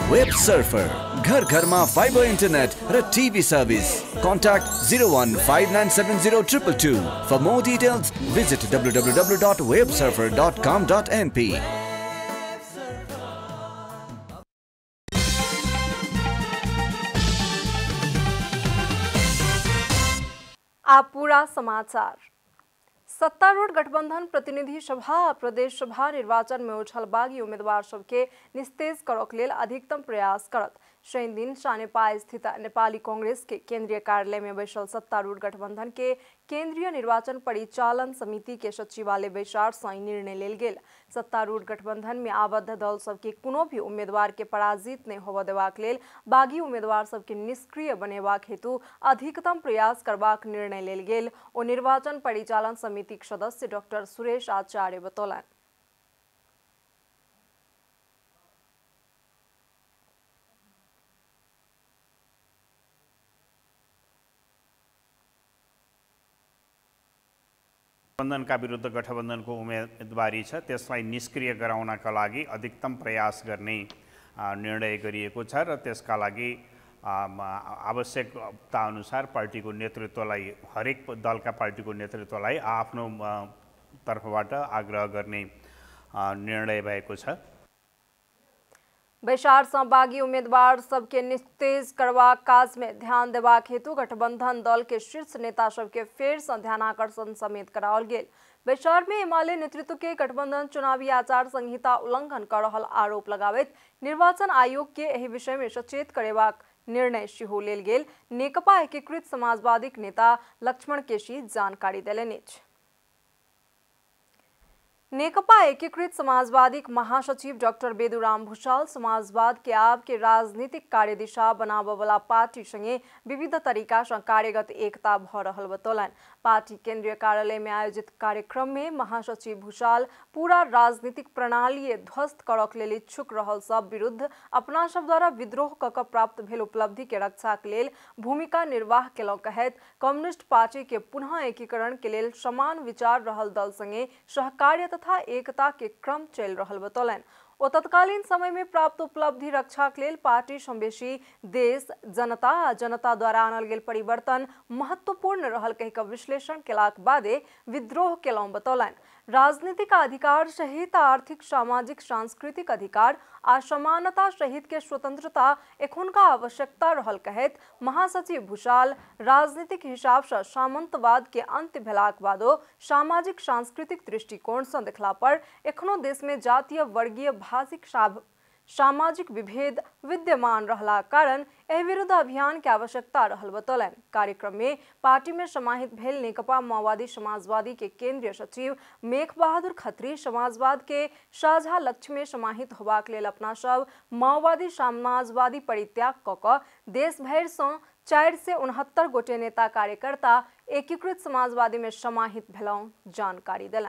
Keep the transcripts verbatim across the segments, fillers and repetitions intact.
Web surfer घर घरमा fibre internet र TV service contact zero one five nine seven zero two two two. For more details visit w w w dot web surfer dot com dot n p. आप पूरा समाचार। सत्तारूढ़ गठबंधन प्रतिनिधि सभा प्रदेश सभा निर्वाचन में उछलबागी उम्मीदवार सबके निस्तेज करक लेल अधिकतम प्रयास करत शनि दिन शानेपा स्थित नेपाली कांग्रेस के केंद्रीय कार्यालय में बैसल सत्तारूढ़ गठबंधन के केंद्रीय निर्वाचन परिचालन समिति के सचिवालय बैसार सँ निर्णय लेल गेल। सत्तारूढ़ गठबंधन में आबद्ध दल सबके कोनो भी उम्मीदवार के पराजित नहीं होबय देबाक लेल बागी उम्मीदवार सबके निष्क्रिय बनेबाक हेतु अधिकतम प्रयास करबाक निर्णय लेल गेल ओ निर्वाचन परिचालन समिति सदस्य डॉक्टर सुरेश आचार्य बतौलन। गठबन्धनका विरुद्ध गठबन्धनको उम्मेदवारी छ त्यसलाई निष्क्रिय गराउनका लागि अधिकतम प्रयास गर्ने निर्णय गरिएको छ र त्यसका लागि आवश्यकता अनुसार पार्टीको नेतृत्वलाई हरेक दलका पार्टीको नेतृत्वलाई आफ्नो तर्फबाट आग्रह गर्ने निर्णय भएको छ। बैसार सँ बागी उम्मीदवार सबके निस्तेज करवा काज में ध्यान देबाक हेतु गठबंधन दल के शीर्ष नेता सबके फेर सँ ध्यानाकर्षण समेत कराओल गेल। बैसार में एमाले नेतृत्व के गठबंधन चुनावी आचार संहिता उल्लंघन कर रहल आरोप लगावैत निर्वाचन आयोग के एहि विषय में सचेत करेबाक निर्णय सेहो लेल गेल। नेकपा एकीकृत समाजवादी नेता लक्ष्मण केसी जानकारी देलनि। नेकपा एकीकृत समाजवादी महासचिव डॉक्टर बेदुराम भूषाल समाजवाद के आब के राजनीतिक कार्यदिशा बनाबय वाला पार्टी संगे विविध तरीका से कार्यगत एकता भ रहल बतौलन। पार्टी केंद्रीय कार्यालय में आयोजित कार्यक्रम में महासचिव भूषाल पूरा राजनीतिक प्रणाली ध्वस्त करक लेल इच्छुक रहल सब विरुद्ध अपना सब द्वारा विद्रोह कऽ प्राप्त भेल उपलब्धि के रक्षा के लेल भूमिका निर्वाह केलौ कहैत कम्युनिस्ट पार्टी के पुनः एकीकरण के लेल समान विचार रहल दल संगे सहकार्य तथा एकता के क्रम चल रहल बतौलन। ओ तत्कालीन समय में प्राप्त उपलब्धि रक्षा के लेल पार्टी संबेशी देश जनता आ जनता द्वारा आनल गेल परिवर्तन महत्वपूर्ण रहल कहि कऽ विश्लेषण केलाक बादे विद्रोह केलौ बतौलन। राजनीतिक अधिकार सहित आर्थिक सामाजिक सांस्कृतिक अधिकार आ समानता सहित के स्वतंत्रता एखुनका आवश्यकता रहल कहैत महासचिव भूषाल राजनीतिक हिसाब से सामंतवाद के अंत भेलाक बादो सामाजिक सांस्कृतिक दृष्टिकोण से देखला पर एखनो देश में जातीय वर्गीय भाषिक सामाजिक विभेद विद्यमान रहला कारण एहि विरुद्ध अभियान के आवश्यकता रहल बतौलन। कार्यक्रम में पार्टी में समाहित भेल नेकपा माओवादी समाजवादी के केंद्रीय सचिव मेघ बहादुर खत्री समाजवाद के साझा लक्ष्य में समाहित होबाक लेल अपना सब माओवादी समाजवादी परित्याग कऽ कऽ देश भरि सँ चारि सौ उनहत्तर गोटे नेता कार्यकर्ता एकीकृत समाजवादी में समाहित भेलौ जानकारी देलन।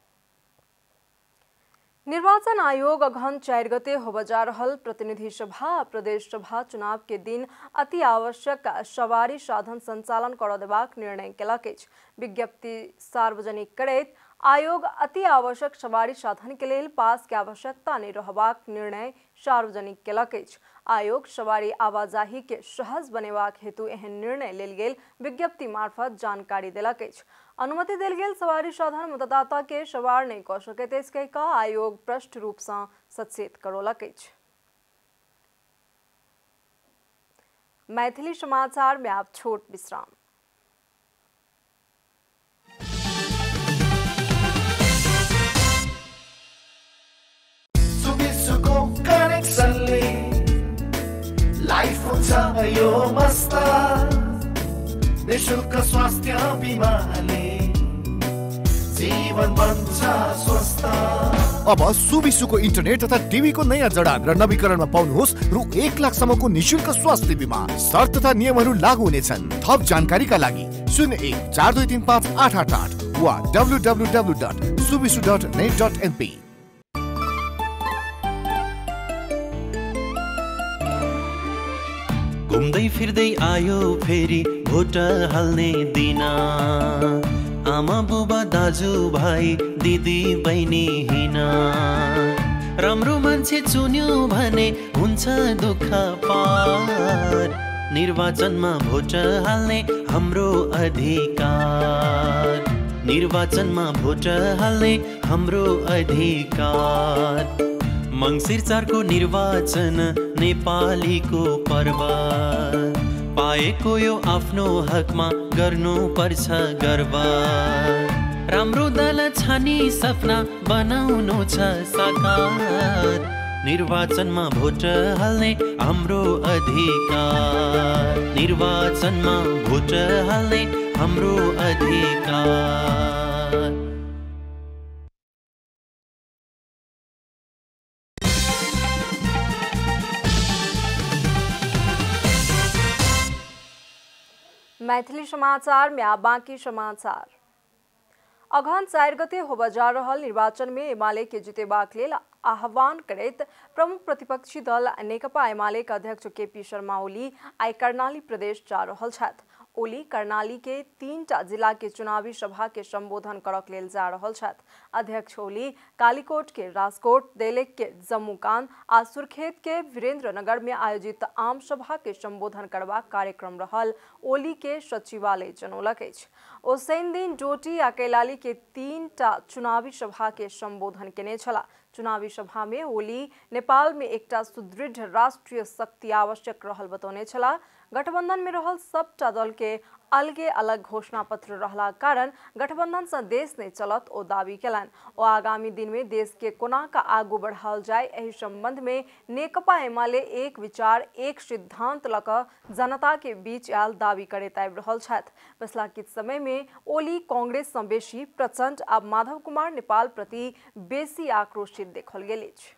निर्वाचन आयोग अगहन चार गते होबय जा रहल प्रतिनिधि सभा प्रदेश सभा चुनाव के दिन अति आवश्यक सवारी साधन संचालन कर देबाक निर्णय केलक अछि। विज्ञप्ति सार्वजनिक करैत आयोग अति आवश्यक सवारी साधन के लेल पास के आवश्यकता नहीं रहबाक निर्णय सार्वजनिक केलक अछि। आयोग सवारी आवाजाही के सहज बनेबाक हेतु एहन निर्णय लेल गेल विज्ञप्ति मार्फत जानकारी देलक अछि। अनुमति देल गेल सवारी साधन मतदाता के सवार नहीं कऽ सकैत अछि कहि कऽ आयोग स्पष्ट रूप सँ सचेत करौलक अछि। मैथिली समाचार में आप छोट विश्राम। लाइफ हुन्छ यो मस्त निशुल्क स्वास्थ्य बिमाले जीवन बन्छ स्वस्थ। अब सुविसुको इन्टरनेट तथा टिभी को नयाँ जडान र नवीकरणमा पाउनुहोस् रु एक लाख सम्मको निशुल्क स्वास्थ्य बिमा। शर्त तथा नियमहरू लागू हुनेछन्। थप जानकारीका लागि शून्य एक चार दुई तीन पाँच आठ आठ आठ वा डब्लु डब्लु डब्लु डट सुविसु डट नेट डट एनपी। घुम्दै फिर्दै आयो फेरि भोट हाल्ने दिन। आमा बुबा दाजु भाइ दिदी बहिनी हिना राम्रो मान्छे चुन्यो भने हुन्छ दुःख पार निर्वाचनमा भोट हाल्ने हाम्रो अधिकार निर्वाचनमा भोट हाल्ने हाम्रो अधिकार मङ्सिर चारको निर्वाचन नेपालीको पर्व पाएको यो आफ्नो हकमा गर्नुपर्छ गर्व राम्रो दल छानी सपना बनाउनु छ साकार निर्वाचनमा भोट हाल्ने हाम्रो अधिकार निर्वाचनमा भोट हाल्ने हाम्रो अधिकार मैथिली समाचार में आ बाँकी समाचार अगहन चार गते होब जा रहल निर्वाचन में एमाले के जितेबाक लेल आह्वान करैत प्रमुख प्रतिपक्षी दल नेकपा एमाले के अध्यक्ष केपी शर्मा ओली आई कर्णाली प्रदेश जा रहल छथि। ओली कर्णाली के तीन टा जिला के चुनावी सभा के संबोधन करक लेल जा रहल छथि। अध्यक्ष ओली कालीकोट के राजकोट, देलेक के जम्मूकान आ सुर्खेत के वीरेंद्रनगर में आयोजित आम सभा के संबोधन करबाक कार्यक्रम रहल ओली के सचिवालय जनौलक अछि। ओ शनि दिन डोटी आ कैलाली के तीन टा चुनावी सभा के संबोधन केने छला। चुनावी सभा में ओली नेपाल में एकटा सुदृढ़ राष्ट्रीय शक्ति आवश्यक रहल बतौने छला। गठबंधन में रहल सबटा दल के अलगे अलग घोषणा पत्र रहला कारण गठबंधन से देश नहीं चलत ओ दावी केलन। ओ आगामी दिन में देश के कोना का आगू बढ़ाल जाए एहि संबंध में नेकपा एमाले एक विचार एक सिद्धांत लक जनता के बीच आयल दावी करैत आबि रहल छथि। पिछला किछ समय में ओली कांग्रेस सँ बेसी प्रचंड आ माधव कुमार नेपाल प्रति बेसी आक्रोशित देखल गेल अछि।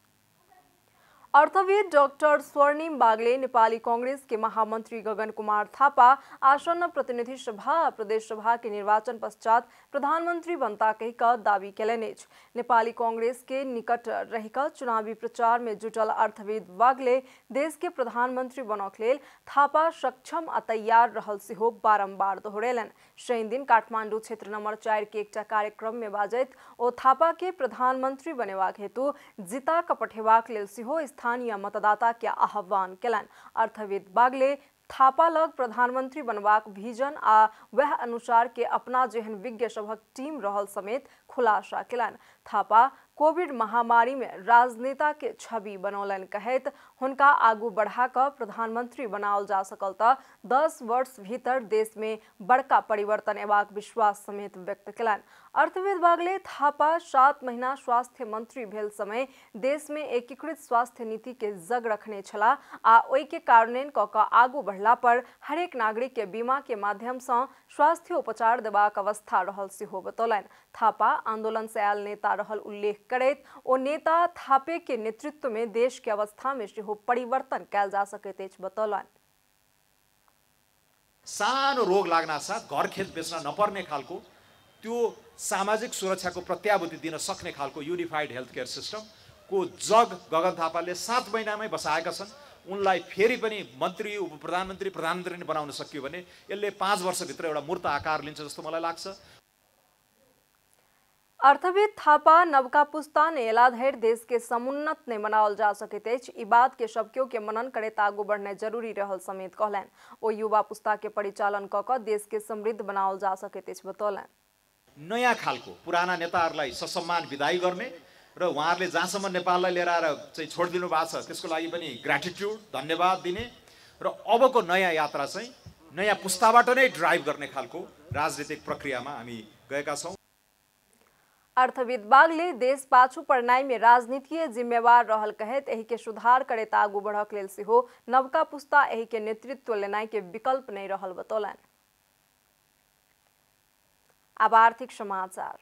अर्थविद डॉक्टर स्वर्णिम बागले नेपाली कांग्रेस के महामंत्री गगन कुमार थापा आसन्न प्रतिनिधि सभा प्रदेश सभा के निर्वाचन पश्चात प्रधानमंत्री बनता कहिका दावी केलनि अछि। नेपाली कांग्रेस के निकट रहिका चुनावी प्रचार में जुटल अर्थविद बागले देश के प्रधानमंत्री बनक लेल थापा सक्षम आ तैयार रहल सेहो बारंबार दोहरेलनि। शनि दिन काठमांडू क्षेत्र नंबर चार के एकटा कार्यक्रम में बाजैत ओ थापा के प्रधानमंत्री बनेबाक हेतु जिता क पठेबाक लेल सेहो स्थानीय मतदाता के आह्वान केलन। अर्थविद बागले थापा लग प्रधानमंत्री बनबाक विजन आ वह अनुसार के अपना जेहन विज्ञ सभक टीम रहल समेत खुलासा केलन। थापा कोविड महामारी में राजनेता के छवि बनौलन कहैत हुनका आगू बढ़ा कर प्रधानमंत्री बनाओल जा सकल त दस वर्ष भीतर देश में बड़का परिवर्तन एबाक विश्वास समेत व्यक्त केलन। अर्थविद बागले थापा सात महीना स्वास्थ्य मंत्री भेल समय देश में एकीकृत स्वास्थ्य नीति के जग रखने छला आ ओई के कारणेन क क आगू बढ़ला पर हरेक नागरिक के बीमा के माध्यम से स्वास्थ्य उपचार देबाक अवस्था रहल सेहो बतौलन। थापा आंदोलन से आयल नेता रहल उल्लेख करैत ओ नेता थापे के नेतृत्व में देश के अवस्था में सेहो परिवर्तन कैल जा सकैत अछि बतौलन। सानो रोग लाग्न साथ घर खेत बेच्न नपर्ने खालको त्यो सामाजिक सुरक्षाको प्रत्याभूति दिन सक्ने खालको युनिफाइड हेल्थ केयर सिस्टम को जग गगन थापाले सात महिनामै बसाएका छन्। उनलाई फेरि पनि मन्त्री उप प्रधानमन्त्री प्रधानमन्त्री नै बनाउन सकियो भने यसले पाँच वर्षभित्र एउटा मूर्त आकार लिन्छ जस्तो मलाई लाग्छ। अर्थविद थापा नवका पुस्ता ने एलाधेर देश के समुन्नत ने बनाओल जा सकैत अछि। ई बात के सबकेओ के मनन करैत आगू बढ़ने जरूरी रहल समेत कहलन। ओ युवा पुस्ता के परिचालन क क देश के समृद्ध बनाओल जा सकैत अछि बतौलन। नयाँ खालको पुराना नेताहरूलाई ससम्मान विदाई गर्ने र उहाँहरूले जहाँसम्म नेपाललाई लिएर आएर चाहिँ छोडिदिनु भएको छ त्यसको लागि पनि ग्र्याटिट्युड धन्यवाद दिने र अबको नयाँ यात्रा चाहिँ नयाँ पुस्ताबाट नै ड्राइभ गर्ने खालको राजनीतिक प्रक्रियामा हामी गएका छौँ। अर्थविद बागले देश पाछू पड़नाई में राजनीतिय जिम्मेवार रहल कहैत एहि के सुधार करैत आगू बढ़क लेल सेहो नवका पुस्ता एहि के नेतृत्व लेनाई के विकल्प नहीं रहल बतौलन। अब आर्थिक समाचार।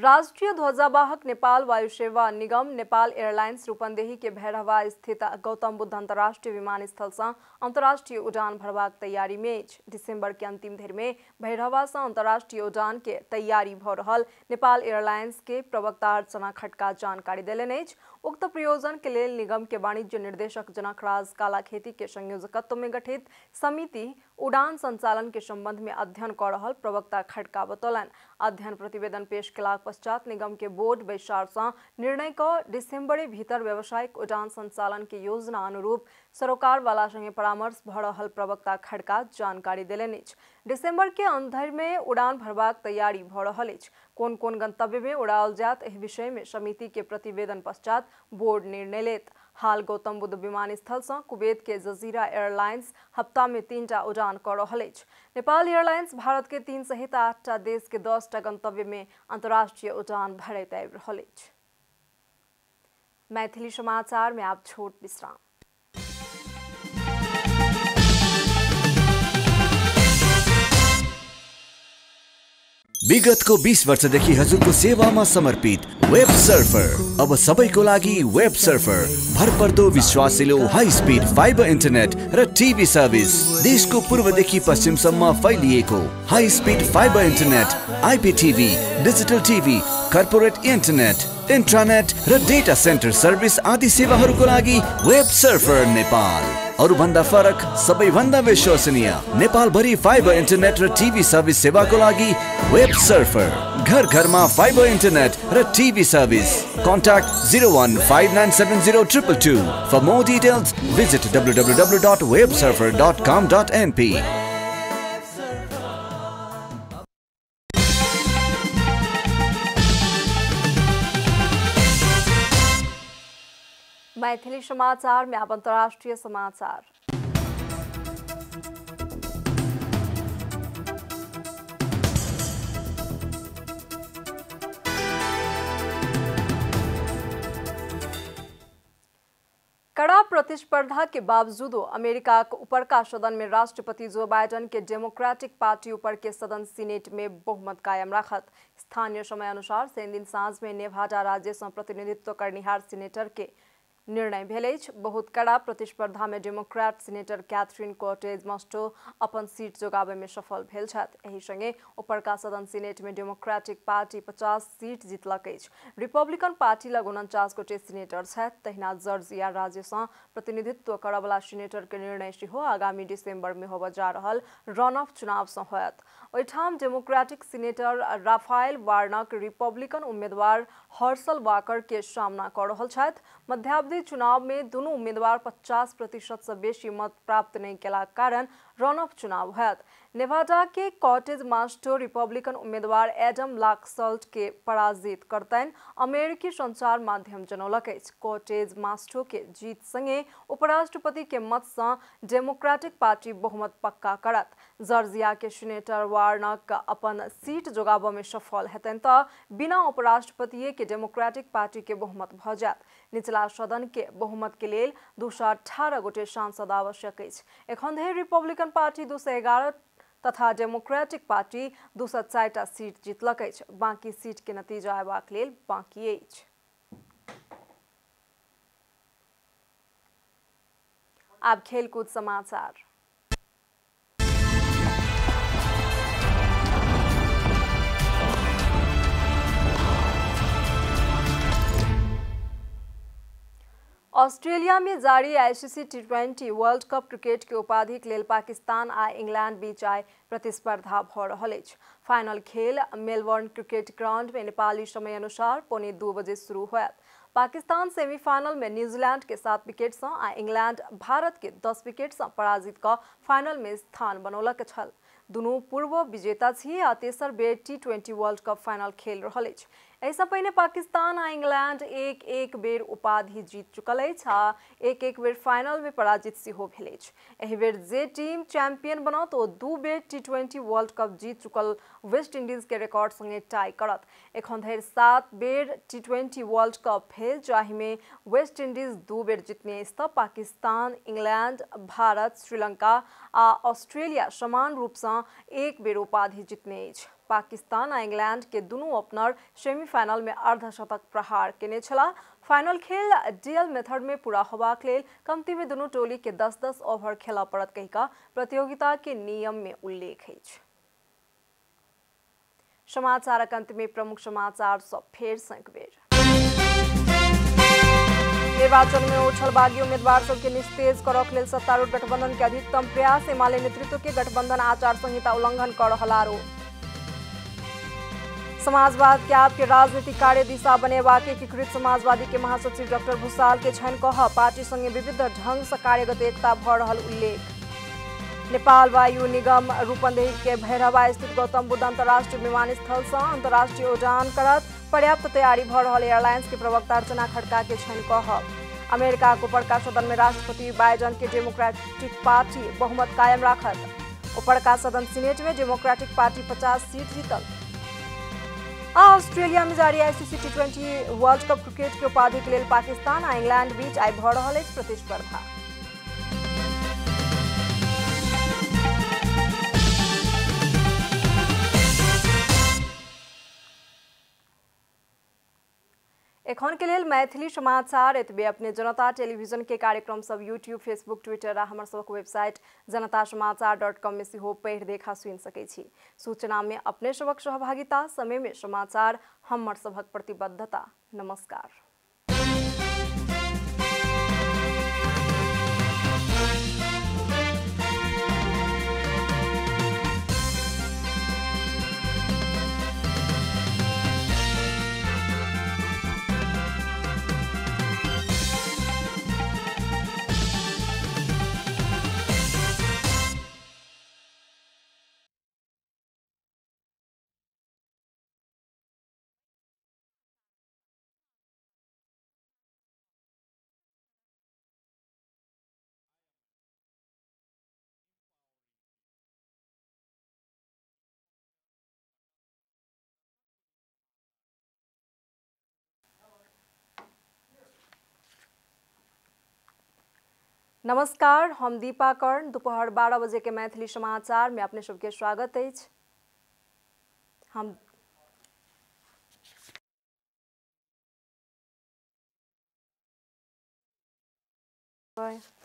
राष्ट्रीय ध्वजावाहक नेपाल वायु सेवा निगम नेपाल एयरलाइंस रूपन्देही के भैरहवा स्थित गौतम बुद्ध अंतर्राष्ट्रीय विमानस्थल से अंतर्राष्ट्रीय उड़ान भरबाक तैयारी में दिसंबर के अंतिम धरि में भैरहवा से अंतर्राष्ट्रीय उड़ान के तैयारी भ रहल नेपाल एयरलाइंस के प्रवक्ता अर्चना खड्का जानकारी देलनि अछि। उक्त प्रयोजन के लिए निगम के वाणिज्य निर्देशक जनकराज कालाखेती के संयोजकत्व में गठित समिति उड़ान संचालन के संबंध में अध्ययन कर रहल प्रवक्ता खड्का बतौलन। अध्ययन प्रतिवेदन पेश केलाक पश्चात निगम के बोर्ड बैसार से निर्णय क दिसंबर भीतर व्यावसायिक उड़ान संचालन के योजना अनुरूप सरोकार वाला संगे परामर्श भ रहल प्रवक्ता खड्का जानकारी देलनि अछि। दिसंबर के अंधर में उड़ान भरबाक तैयारी भ रहल अछि। कोन कोन गंतव्य में उड़ाल जात एहि विषय में समिति के प्रतिवेदन पश्चात बोर्ड निर्णय लेत। हाल गौतम बुद्ध विमानस्थल से कुवैत के जजीरा एयरलाइंस हफ्ता में तीन टा उड़ान कर रहल अछि। नेपाल एयरलाइंस भारत के तीन सहित आठ टा देश के दस टा गंतव्य में अंतर्राष्ट्रीय उड़ान भरैत आबि रहल अछि। मैथिली समाचार में आप छोट विश्राम। विगतको बीस वर्षदेखि हजुरको सेवामा समर्पित वेब सर्फर अब सबैको लागि वेब सर्फर भरपर्दो विश्वासिलो हाई स्पिड फाइबर इन्टरनेट र टिभी सर्भिस देशको पूर्वदेखि पश्चिमसम्म फैलिएको high speed fibre internet IPTV digital TV corporate internet intranet र डेटा सेन्टर सर्भिस आदि सेवाहरूको लागि वेब सर्फर नेपाल। अरूभन्दा फरक सबैभन्दा विश्वसनीय नेपाल भरि फाइबर इन्टरनेट र टिभी सर्भिस सेवाको लागि वेब सर्फर। घर घरमा फाइबर इन्टरनेट र TV service. Contact zero one five nine seven zero two two two. For more details, visit w w w dot web surfer dot com dot n p. Maithili समाचार में अब अंतर्राष्ट्रीय समाचार। कड़ा प्रतिस्पर्धा के बावजूद अमेरिका के ऊपरका सदन में राष्ट्रपति जो बाइडेन के डेमोक्रेटिक पार्टी ऊपर के सदन सीनेट में बहुमत कायम रखत। स्थानीय समय अनुसार शनि दिन साँझ में नेवाडा राज्य से प्रतिनिधित्व करनिहार सीनेटर के निर्णय भेल अछि। बहुत कड़ा प्रतिस्पर्धा में Democrat senator Catherine Cortez Masto अपन सीट जोगाबे में सफल भेल छथि। एहि संगे ऊपरका सदन सीनेट में डेमोक्रेटिक पार्टी पचास सीट जीतलक अछि। रिपब्लिकन पार्टी लग उनचास गोटे सीनेटर छथि। तहिना जॉर्जिया राज्य से प्रतिनिधित्व करवला सीनेटर के निर्णय सेहो आगामी दिसंबर में होबय जा रहल रन ऑफ चुनाव से होयत। ओहिठाम Democratic senator Raphael Warnock Republican उम्मीदवार हर्सल वाकर के सामना कर रहल छथि। मध्यावधि चुनाव में दोनों उम्मीदवार पचास प्रतिशत से बेसी मत प्राप्त नहीं केला कारण रन ऑफ चुनाव होयत। नेवाडा के कॉटेज मास्टो रिपब्लिकन उम्मीदवार एडम लाक्सल्ट के पराजित करतैन अमेरिकी संचार माध्यम जनौलक अछि। कॉटेज मास्टो के जीत संगे उपराष्ट्रपति के मत से डेमोक्रेटिक पार्टी बहुमत पक्का करत। जॉर्जिया के सीनेटर वार्नक अपन सीट जोगाबऽ में सफल हेतैन तऽ बिना उपराष्ट्रपति के डेमोक्रेटिक पार्टी के बहुमत भ जायत। निचला सदन के बहुमत के लेल दू सौ अठारह गोटे सांसद आवश्यक अछि। एखन धरि रिपब्लिकन पार्टी दू सौ ग्यारह तथा डेमोक्रेटिक पार्टी दू सौ चारि टा सीट जीतलक अछि। बाकी सीट के नतीजा अयबाक लेल बाकी अछि। आब खेलकूद समाचार। ऑस्ट्रेलिया में जारी ICC T twenty world cup cricket के उपाधि के लेल पाकिस्तान आ इंग्लैंड बीच आइ प्रतिस्पर्धा भ रहल अछि। फाइनल खेल मेलबर्न क्रिकेट ग्राउंड में नेपाली समय अनुसार पौने दू बजे शुरू होयत। पाकिस्तान सेमीफाइनल में न्यूजीलैंड के सात विकेट से आ इंग्लैंड भारत के दस विकेट से पराजित क फाइनल में स्थान बनौलक छल। दुनू पूर्व विजेता छी आ तेसर बेर T twenty world cup final खेल रहल अछि। एहिसँ पहिने पाकिस्तान आ इंग्लैंड एक एक बेर उपाधि जीत चुकल अछि आ एक एक बेर फाइनल में पराजित सेहो भेल अछि। एहि बेर जे टीम चैंपियन बनत ओ दू बेर टी ट्वेंटी वर्ल्ड कप जीत चुकल वेस्ट इंडीज के रिकॉर्ड संगे टाई करत। एखन धरि सात बेर टी ट्वेंटी वर्ल्ड कप भेल जाहि में वेस्ट इंडीज दू बेर जीतने अछि तऽ पाकिस्तान, इंग्लैंड, भारत, श्रीलंका आ ऑस्ट्रेलिया समान रूप से में एक बेर उपाधि जितने अछि। पाकिस्तान आ इंग्लैंड के दुनू ओपनर सेमीफाइनल में अर्धशतक प्रहार केने छला। फाइनल खेल डीएल मेथड में पूरा होबाक लेल कमती में दुनू टोली के दस दस ओवर खेला पड़त कहिका प्रतियोगिता के नियम में उल्लेख अछि। समाचारक अंत में प्रमुख समाचार सब फेर एक बेर। निर्वाचन में उछलबागी उम्मीदवार सबके निस्तेज करक लेल सत्तारूढ़ गठबंधन के अधिकतम प्रयास। एमाले नेतृत्व के गठबंधन आचार संहिता उल्लंघन कर रहल आरोप। समाजवाद के आपके राजनीतिक कार्य दिशा बनेबाक एकीकृत समाजवादी के महासचिव डॉक्टर भूषाल के छन कह पार्टी संगे विविध ढंग से कार्यगत एकता भ रहल उल्लेख। नेपाल वायु निगम रूपन्देही के भैरवा स्थित गौतम बुद्ध अंतर्राष्ट्रीय विमानस्थल से अंतर्राष्ट्रीय उड़ान करत पर्याप्त तैयारी भ रहल एयरलाइंस के प्रवक्ता अर्चना खड़का के छन कह। अमेरिका को ऊपरका सदन में राष्ट्रपति बाइडेन के डेमोक्रेटिक पार्टी बहुमत कायम राखत। ऊपरका सदन सीनेट में डेमोक्रेटिक पार्टी पचास सीट जीतल। ऑस्ट्रेलिया में जारी ICC T twenty world cup cricket के उपाधि के लेल पाकिस्तान आ इंग्लैंड बीच आई भ रहल अछि प्रतिस्पर्धा। एखन के लेल मैथिली समाचार एतबे। अपने जनता टेलीविजन के कार्यक्रम सब यूट्यूब, फेसबुक, ट्विटर आ हमर सबक वेबसाइट जनता समाचार डॉट कॉम में सेहो पढ़ि देखा सुनि सकै छी। सूचना में अपने सबक सहभागिता, समय में समाचार हमर सबक प्रतिबद्धता। नमस्कार। नमस्कार, हम दीपा कर्ण। दोपहर बारह बजे के मैथिली समाचार में अपने सबके स्वागत अछि। हम